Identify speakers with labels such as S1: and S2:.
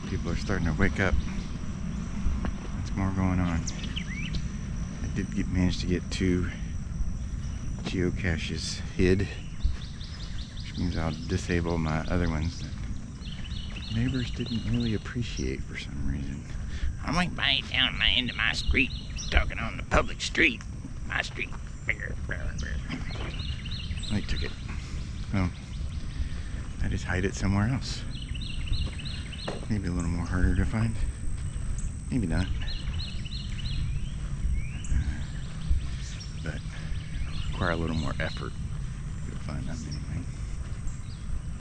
S1: People are starting to wake up. There's more going on. I did manage to get 2 geocaches hid, which means I'll disable my other ones that neighbors didn't really appreciate for some reason.
S2: I went by down my end of my street, talking on the public street. My street.
S1: They took it. Well, I just hide it somewhere else. Maybe a little more harder to find. Maybe not. But require a little more effort to find them anyway.